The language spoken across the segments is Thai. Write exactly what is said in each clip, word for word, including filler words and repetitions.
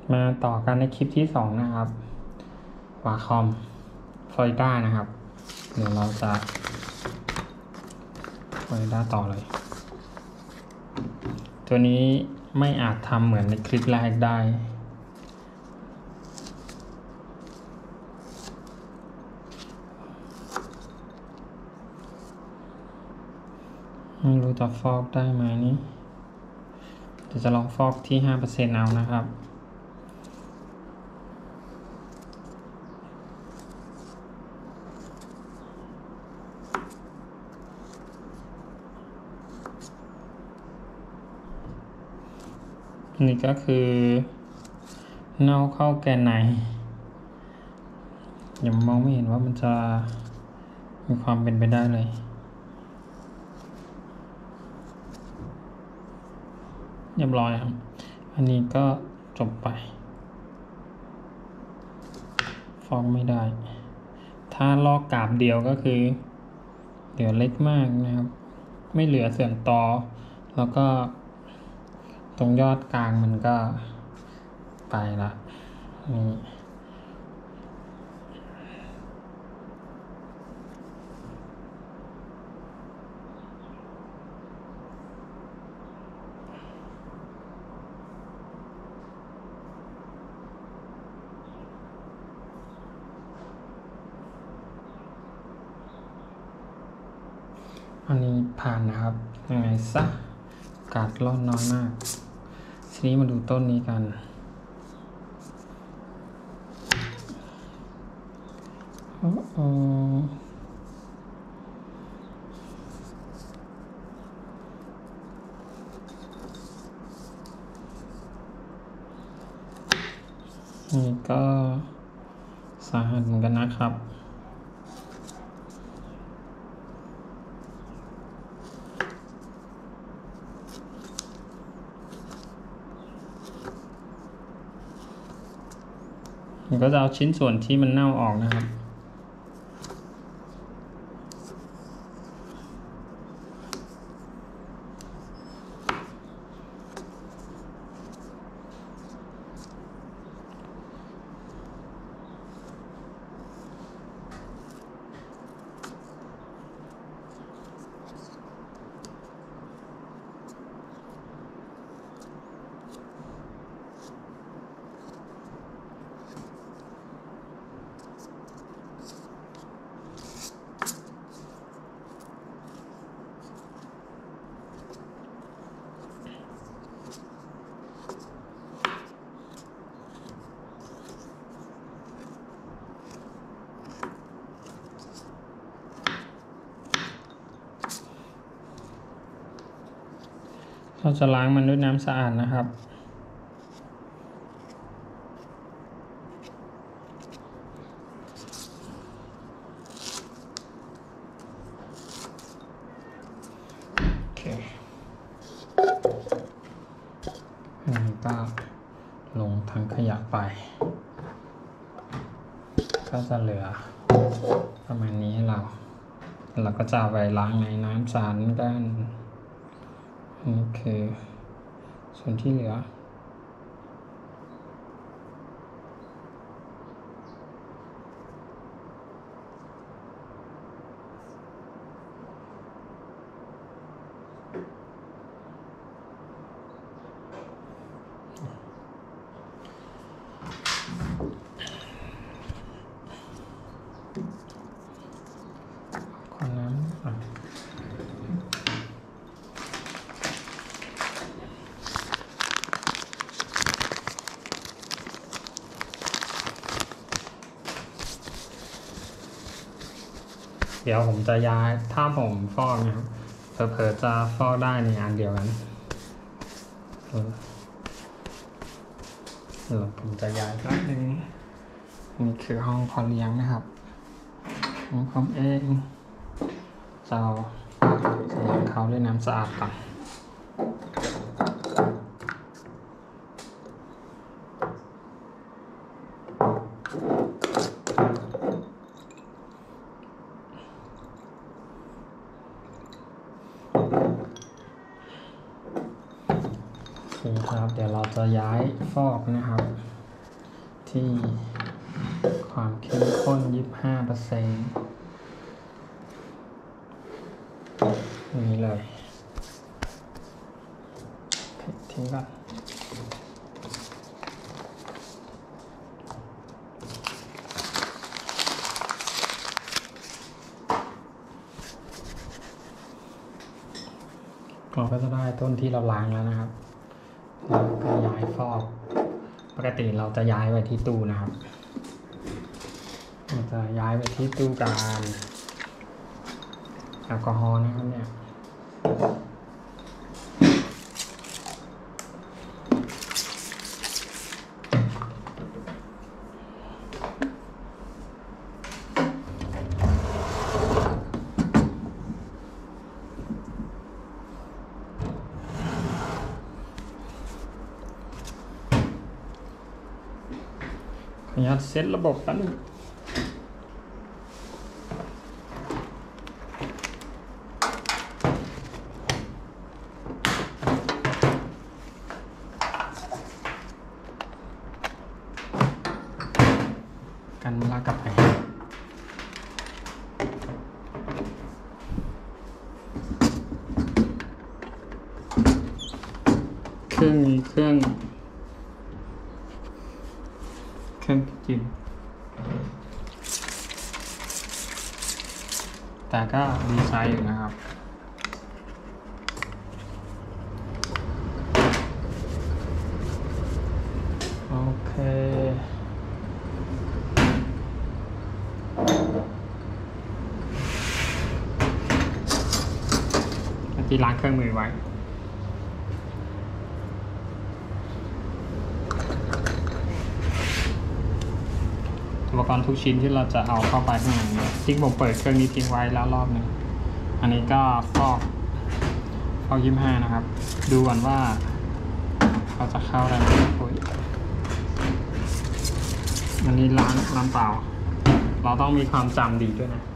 มาต่อกันในคลิปที่สองนะครับวาคอมฟลอริดานะครับเดี๋ยวเราจะฟลอริดาต่อเลยตัวนี้ไม่อาจทำเหมือนในคลิปแรกได้ไม่รู้จะฟอกได้ไหมนี่เดี๋ยวจะลองฟอกที่ ห้าเปอร์เซ็นต์ เอานะครับนี่ก็คือเน่าเข้าแกนในยังมองไม่เห็นว่ามันจะมีความเป็นไปได้เลยเรียบร้อยครับอันนี้ก็จบไปฟอกไม่ได้ถ้าลอกกาบเดียวก็คือเหลือเล็กมากนะครับไม่เหลือเสื่อมต่อแล้วก็ตรงยอดกลางมันก็ไปละนี่อันนี้ผ่านนะครับยังไงซะกาดรอดน้อยมากทีนี้มาดูต้นนี้กันโอ้โหนี่ก็สาหัสเหมือนกันนะครับผมก็จะเอาชิ้นส่วนที่มันเน่าออกนะครับเราจะล้างมันด้วยน้ำสะอาดนะครับโอเคอันนี้ก็ลงถังขยะไปก็จะเหลือประมาณนี้ให้เราเราก็จะเอาไปล้างในน้ำสะอาดกันนี่คือส่วนที่เหลือขอน้ำอ่ะเดี๋ยวผมจะย้ายถ้าผมฟอกนะครับเผลอๆจะฟอกได้ในอันเดียวกันเดี๋ยวผมจะย้ายแป๊บนึงนี่คือห้องพอเลี้ยงนะครับของผมเองจะเอาล้างเขาด้วยน้ำสะอาดก่อนโอเคครับเดี๋ยวเราจะย้ายฟอกนะครับที่ความเข้มข้น ยี่สิบห้าเปอร์เซ็นต์ นี่เลยปิดทิ้งก่อนเราก็จะได้ต้นที่เราล้างแล้วนะครับแล้วก็ย้ายฟอกปกติเราจะย้ายไว้ที่ตู้นะครับเราจะย้ายไปที่ตู้การแอลกอฮอล์นะครับเนี่ยขออนุญาตเซตระบบแป๊บนึงกันลากกลับไปเครื่องนี้เครื่องเครื่องจิ้มแต่ก็ดีไซน์อยู่นะครับโอเคที่ล้างเครื่องมือไว้อุปกรณ์ทุกชิ้นที่เราจะเอาเข้าไปข้างในเนี่ยที่ผมเปิดเครื่องนี้ทิ้งไว้แล้วรอบหนึ่งอันนี้ก็ฟอกฟอกยี่สิบห้านะครับดูก่อนว่าเขาจะเข้าได้ไหมอันนี้ล้างน้ำเปล่าเราต้องมีความจำดีด้วยนะ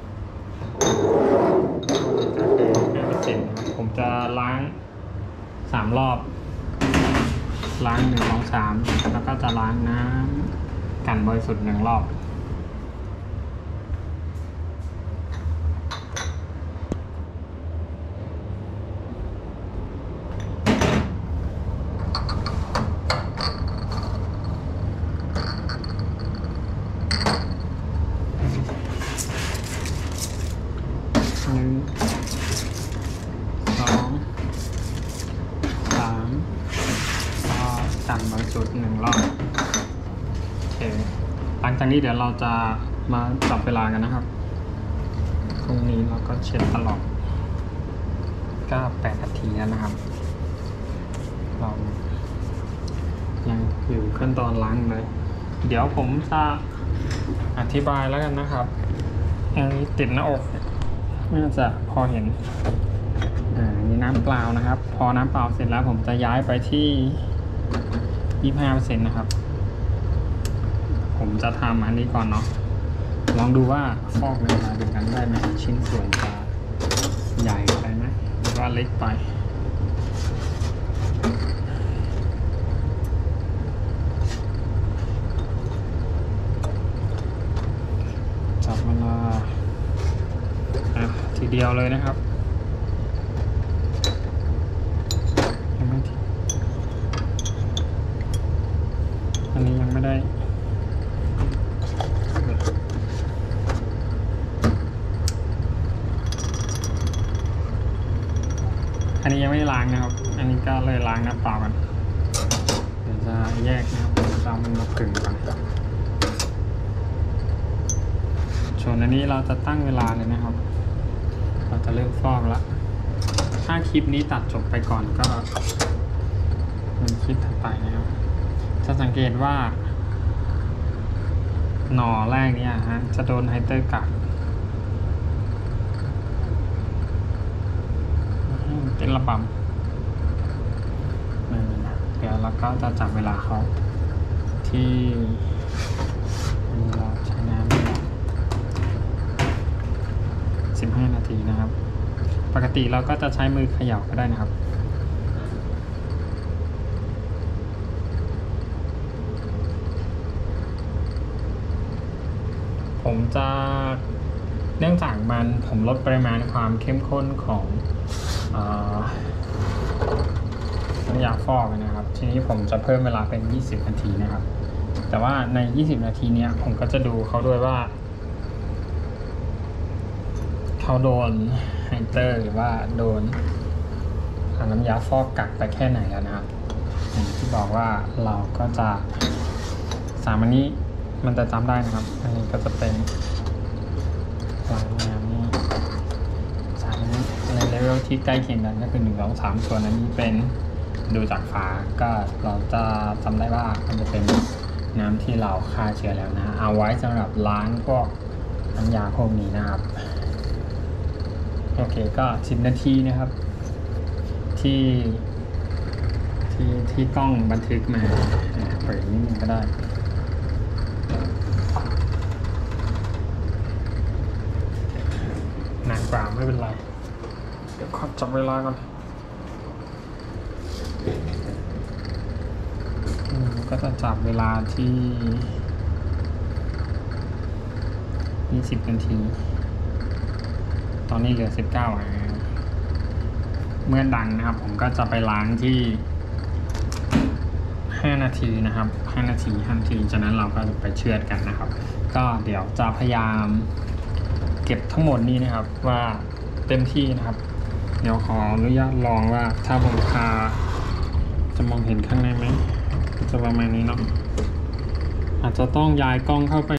ผมจะล้างสามรอบล้างหนึ่งสองสามแล้วก็จะล้างน้ำกันบริสุทธิ์หนึ่งรอบหนึ่งสองสามก็กันบริสุทธิ์หนึ่งรอบโอเคหลังจากนี้เดี๋ยวเราจะมาจับเวลากันนะครับตรงนี้เราก็เช็ดตลอดก็แปดนาทีแล้วนะครับเรายังอยู่ขั้นตอนล้างเลยเดี๋ยวผมจะอธิบายแล้วกันนะครับอันนี้ติดหน้าอกน่าจะพอเห็นอ่านี่น้ำเปล่านะครับพอน้ำเปล่าเสร็จแล้วผมจะย้ายไปที่ ยี่สิบห้าเปอร์เซ็นต์ นะครับผมจะทำอันนี้ก่อนเนาะลองดูว่าฟอกในเวลาเดียวกันได้ไหมชิ้นส่วนจะใหญ่ไปไหมหรือว่าเล็กไปจับเวลาทีเดียวเลยนะครับยังไม่ทีอันนี้ยังไม่ได้อันนี้ยังไม่ได้ล้างนะครับอันนี้ก็เลยล้างน้ำเปล่ากันเดี๋ยวจะแยกนะครับจะเอามันมาผึ่งกันส่วนอันนี้เราจะตั้งเวลาเลยนะครับเราจะเริ่มฟอกแล้วถ้าคลิปนี้ตัดจบไปก่อนก็เป็นคลิปถัดไปนะครับจะสังเกตว่าหน่อแรกเนี่ยฮะจะโดนไฮเตอร์กัดเป็นระบำเดี๋ยวเราก็จะจับเวลาเขาที่เราใช้น้ำสิบห้านาทีนะครับปกติเราก็จะใช้มือเขย่าก็ได้นะครับผมจะเนื่องจากมันผมลดปริมาณความเข้มข้นของน้ำยาฟอกนะครับทีนี้ผมจะเพิ่มเวลาเป็นยี่สิบนาทีนะครับแต่ว่าในยี่สิบนาทีเนี้ยผมก็จะดูเขาด้วยว่าเขาโดนไฮเตอร์หรือว่าโดนน้ำยาฟอกกักไปแค่ไหนแล้วนะครับอย่างที่บอกว่าเราก็จะสามอันนี้มันจะจำได้นะครับอันนี้ก็จะเป็นล้างน้ำนี่สามนี้ในเลเวลที่ใกล้เคียงกันก็คือหนึ่งสองสามส่วนอันนี้เป็นดูจากฝาก็เราจะจำได้ว่ามันจะเป็นน้ำที่เราฆ่าเชื้อแล้วนะเอาไว้สำหรับล้างพวกน้ำยาพวกนี้นะครับโอเคก็สิบนาทีนะครับที่ที่ที่กล้องบันทึกมาเปิดนิดนึงก็ได้นานกว่าไม่เป็นไรเดี๋ยวขอจับเวลาก่อนก็จะจับเวลาที่ยี่สิบนาทีตอนนี้เหลือสิบเก้าอ่ะเมื่อดังนะครับผมก็จะไปล้างที่ห้านาทีนะครับห้านาทีห้านาทีจากนั้นเราก็จะไปเชือดกันนะครับก็เดี๋ยวจะพยายามเก็บทั้งหมดนี้นะครับว่าเต็มที่นะครับเดี๋ยวขออนุญาตลองว่าถ้าผมพาจะมองเห็นข้างในไหมจะประมาณนี้เนาะอาจจะต้องย้ายกล้องเข้าไป